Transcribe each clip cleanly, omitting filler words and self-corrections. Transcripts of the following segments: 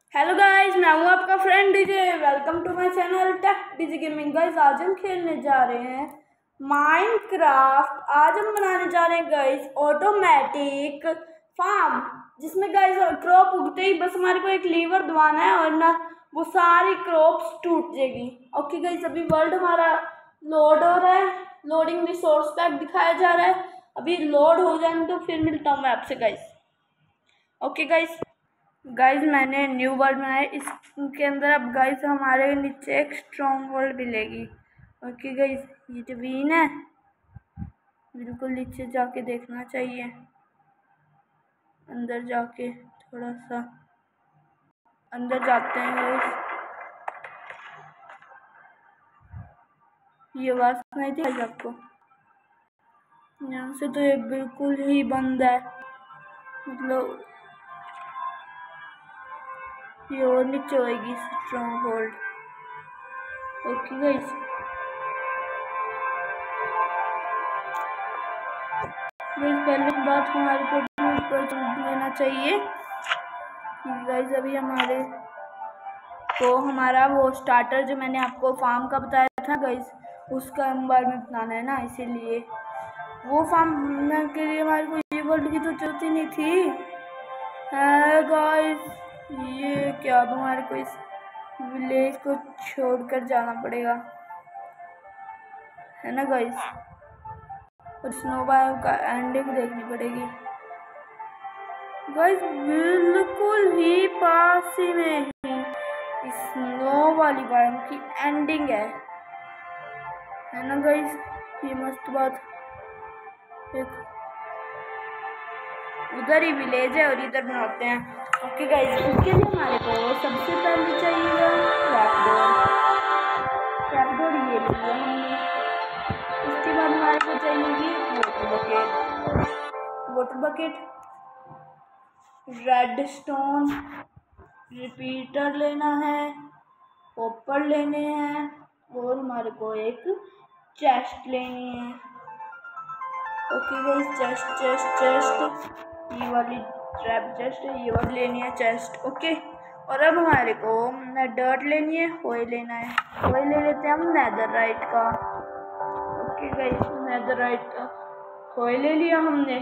Hello guys, मैं हूं आपका friend DJ. Welcome to my channel tech DJ gaming. Guys, आज हम खेलने जा रहे हैं माइनक्राफ्ट। आज हम बनाने जा रहे हैं गाइस ऑटोमेटिक फार्म, जिसमें गाइस क्रॉप उगते ही बस हमारे को एक लीवर दबाना है और ना वो सारी क्रॉप्स टूट जाएगी। ओके गाइस, अभी वर्ल्ड हमारा लोड हो रहा है, लोडिंग रिसोर्स पैक दिखाया जा रहा है। अभी लोड हो जाए तो फिर मिलता हूँ मैं आपसे गाइस। ओके गाइस, मैंने न्यू वर्ल्ड बनाया। इसके अंदर अब गाइस हमारे नीचे एक स्ट्रॉन्ग वर्ल्ड मिलेगी। ओके गाइस, ये जमीन है, बिल्कुल नीचे जाके देखना चाहिए। अंदर जाके थोड़ा सा अंदर जाते हैं गाइस। ये आवाज नहीं थी गाइस आपको? यहाँ से तो ये बिल्कुल ही बंद है, मतलब ये और नीचे होएगी स्ट्रॉन्ग होल्ड। ओके गाइस, पहले बात हमारे को ऊपर लेना चाहिए। गाइस, अभी हमारे को हमारा वो स्टार्टर जो मैंने आपको फार्म का बताया था गाइस, उसका बारे में बनाना है ना, इसीलिए वो फार्म बनाने के लिए हमारे को ये वर्ल्ड की तो जरूरत ही नहीं थी। गाइस, ये क्या, अब हमारे को इस विलेज को छोड़कर जाना पड़ेगा, है ना गाइस। और स्नोबायो का एंडिंग देखनी पड़ेगी गाइस। बिल्कुल ही पास ही में ही स्नो वाली बायोम की एंडिंग है ना गाइस। ये मस्त बात, एक उधर ही विलेज है और इधर बनाते हैं। ओके गाइस, उसके लिए हमारे को सबसे पहले चाहिएगा ट्रैपडोर, ये लिया हमने। उसके बाद हमारे को चाहिएगी water bucket, red stone, repeater लेना है, कॉपर लेने हैं और हमारे को एक चेस्ट लेनी है। ओके गाइस, चेस्ट ये वाली ट्रैप चेस्ट है, ये वाली लेनी है चेस्ट। ओके, और अब हमारे को डर्ट लेनी है, ऑयल लेना है। ऑयल ले लेते हैं हम नेदरराइट का। ओके गाइस, नेदरराइट का ऑयल ले लिया हमने।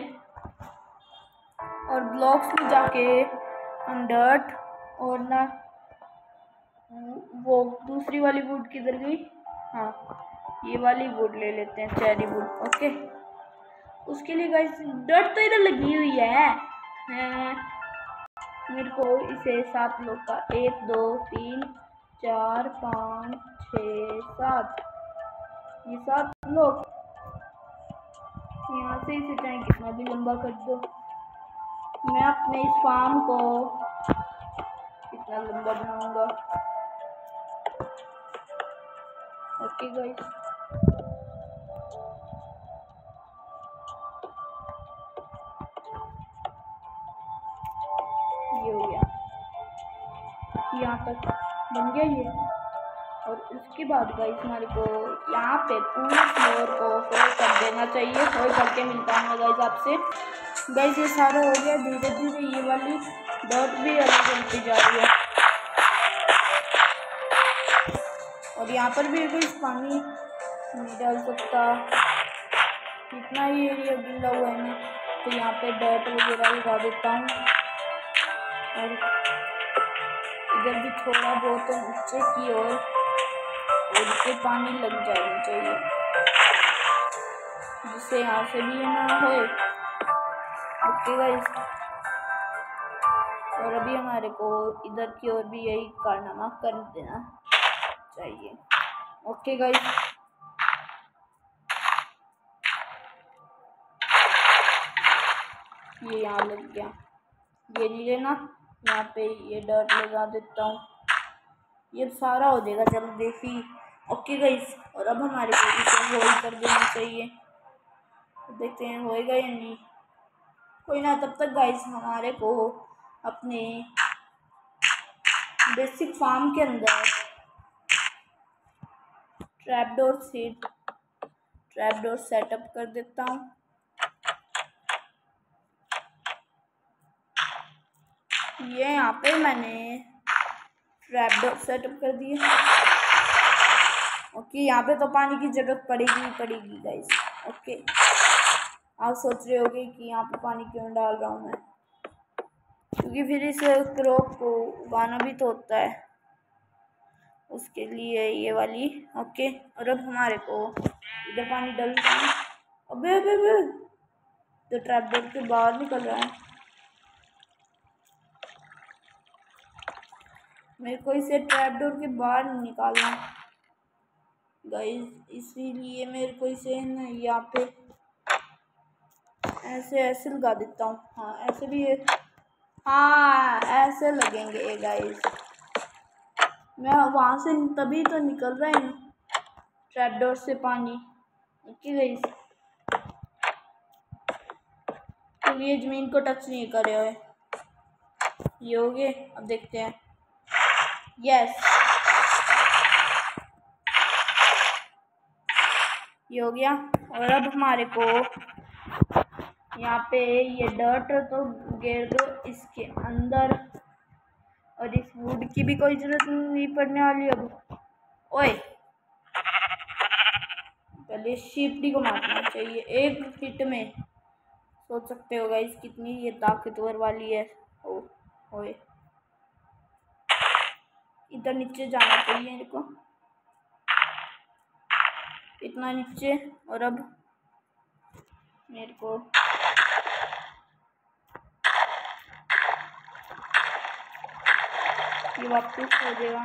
और ब्लॉक्स में जाके हम डर्ट और ना वो दूसरी वाली वुड किधर गई, हाँ ये वाली वुड ले लेते हैं, चेरी वुड। ओके, उसके लिए गाइस डर्ट तो इधर लगी हुई है। मेरे को इसे 7 लोग का 1 2 3 4 5 6 7, ये 7 लोग यहाँ से इसे चाहे कितना भी लंबा कर दो। मैं अपने इस फार्म को कितना लंबा बनाऊंगा। ओके गाइस, ये हो गया, यहाँ तक बन गया ये। और इसके बाद गाइस हमारे को यहाँ पे पूरे फ्लोर को फोल्ड कर देना चाहिए। फोल्ड करके मिलता हूँ गाइस आपसे। गाइस, ये सारा हो गया। धीरे धीरे ये वाली डॉट भी अलग होती जा रही है और यहाँ पर भी कोई पानी नहीं डाल सकता, इतना ही एरिया गिला हुआ है ना, तो यहाँ पे डॉट वगैरह लगा देता हूँ। और इधर भी थोड़ा बहुत नीचे की ओर के पानी लग जाना चाहिए, जिससे यहाँ से भी ना होए। ओके गाइस, और अभी हमारे को इधर की ओर भी यही कारनामा कर देना चाहिए। ओके गाइस, ये यहाँ लग गया, ये नहीं लेना, यहाँ पे ये डर्ट लगा देता हूँ, ये सारा हो जाएगा जल्दी ही। ओके गाइस, और अब हमारे को इसे होल्ड कर देना चाहिए, देखते हैं होएगा या नहीं। कोई ना, तब तक गाइस हमारे को अपने बेसिक फार्म के अंदर ट्रैपडोर सेटअप कर देता हूँ। ये यहाँ पे मैंने ट्रैप डोर सेटअप कर दिए। ओके, यहाँ पे तो पानी की जरूरत पड़ेगी ही पड़ेगी गाइस। ओके, आप सोच रहे होगे कि यहाँ पे पानी क्यों डाल रहा हूँ मैं, क्योंकि फिर इस क्रॉप को उगाना भी तो होता है, उसके लिए ये वाली। ओके, और अब हमारे को इधर पानी डालना है। अबे अबे अबे, तो ट्रैप डोर के बाहर निकल रहा है। मेरे को इसे ट्रैप डोर के बाहर निकालना गाइस, इसीलिए मेरे को इसे ना यहाँ पे ऐसे ऐसे लगा देता हूँ। हाँ, ऐसे भी है। हाँ, ऐसे लगेंगे ये गाइस। मैं वहाँ से तभी तो निकल रहा है ट्रैप डोर से पानी। ओके गाइस, तो ये जमीन को टच नहीं करे हुए। ये हो गए, अब देखते हैं। यस, ये हो गया। और अब हमारे को यहाँ पे ये डर्ट तो गिर दो इसके अंदर, और इस वुड की भी कोई जरूरत नहीं पड़ने वाली अब। ओए, पहले शिपडी को मारना चाहिए एक हिट में। सोच सकते हो गाइस कितनी ये ताकतवर वाली है। ओ ओए, इधर नीचे जाना चाहिए मेरे को, इतना नीचे। और अब मेरे को ये वापस हो जाएगा।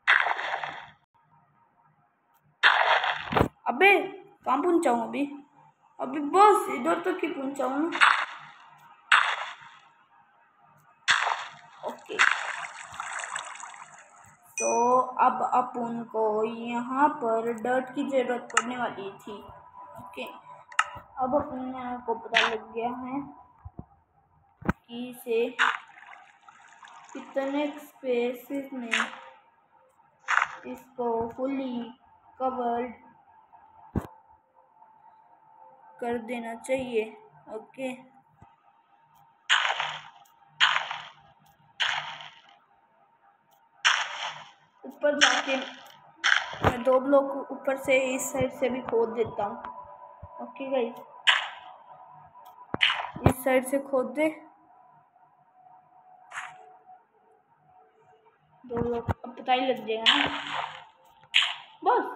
अबे कहाँ पहुंचाऊँ अभी? अभी बस इधर तक ही पहुंचाऊँ ना। ओके, तो अब अपन को यहाँ पर डर्ट की जरूरत पड़ने वाली थी। ओके, अब अपने को पता लग गया है कि इसे कितने स्पेसेस में इसको फुली कवर्ड कर देना चाहिए। ओके, ऊपर जाके मैं 2 ब्लॉक ऊपर से इस साइड से भी खोद देता हूँ। ओके गाइस, इस साइड से खोद दे 2 ब्लॉक, अब पता ही लग जाएगा ना बस।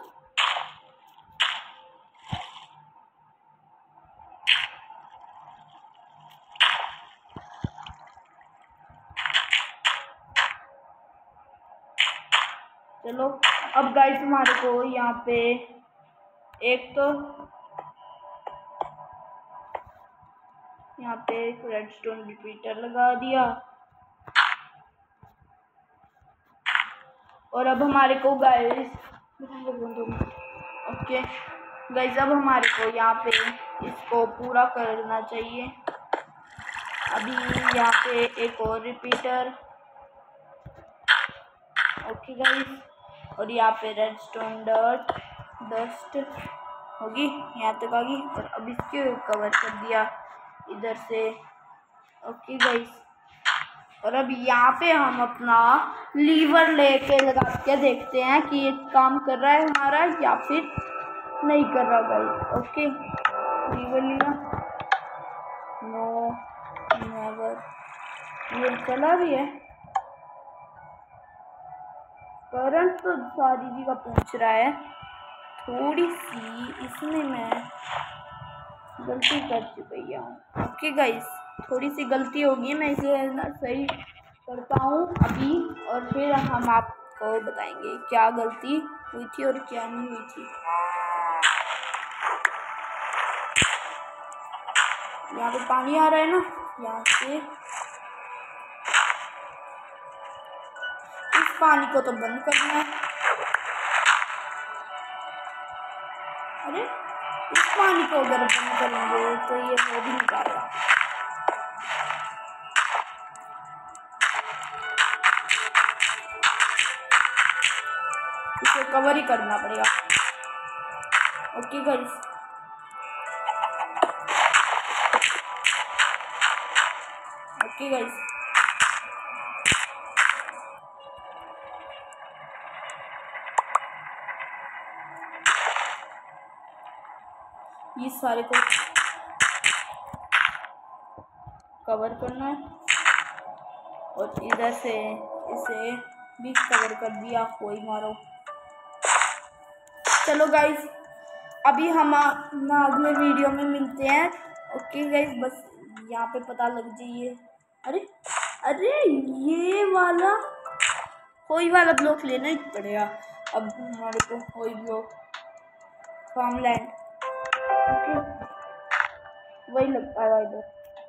चलो, अब गाइस हमारे को यहाँ पे एक तो यहाँ पे एक रेडस्टोन रिपीटर लगा दिया, और अब हमारे को गाइस ओके गाइस, अब हमारे को यहाँ पे इसको पूरा करना चाहिए। अभी यहाँ पे एक और रिपीटर। ओके गाइस, और यहाँ पे रेडस्टोन डस्ट होगी, यहाँ तक आ गई, और अब इसके कवर कर दिया इधर से। ओके गाइस, और अब यहाँ पे हम अपना लीवर लेके लगा के देखते हैं कि ये काम कर रहा है हमारा या फिर नहीं कर रहा गाइस। ओके, लीवर लिया, नो नेवर, ये चला भी है। करंट तो सारी जगह पहुँच रहा है, थोड़ी सी इसमें मैं गलती कर चुकी हूँ। ओके गाइस, थोड़ी सी गलती होगी, मैं इसे ना सही करता हूँ अभी, और फिर हम आपको बताएंगे क्या गलती हुई थी और क्या नहीं हुई थी। यहाँ पे पानी आ रहा है ना, यहाँ से इस पानी को तो बंद करना है। अरे, इस पानी को अगर बंद करेंगे तो ये हो भी नहीं पाएगा। इसे कवर ही करना पड़ेगा। ओके गाइस, ओके गाइस, ये सारे को कवर करना है और इधर से इसे भी कवर कर दिया। कोई मारो। चलो गाइस, अभी हम ना अगले वीडियो में मिलते हैं। ओके गाइस, बस यहाँ पे पता लग जाइए। अरे अरे ये वाला कोई वाला ब्लॉक लेना ही पड़ेगा अब हमारे को। कोई ब्लॉक फार्मलैंड वही लगता है इधर।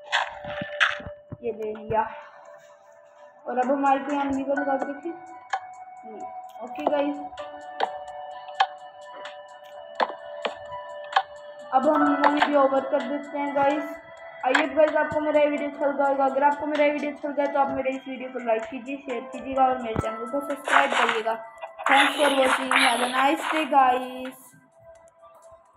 ये ले लिया और अब हमारे को यहाँ लीवर लगा के थे। ओके गाइस, अब हम वीडियो ओवर कर देते हैं गाइस। आइए गाइस, आपको मेरा वीडियो अच्छा लगा होगा। अगर आपको मेरा वीडियो अच्छा लगा तो आप मेरे इस वीडियो को लाइक कीजिए, शेयर कीजिएगा और मेरे चैनल को सब्सक्राइब करिएगा। Thanks for watching. Have a nice day guys.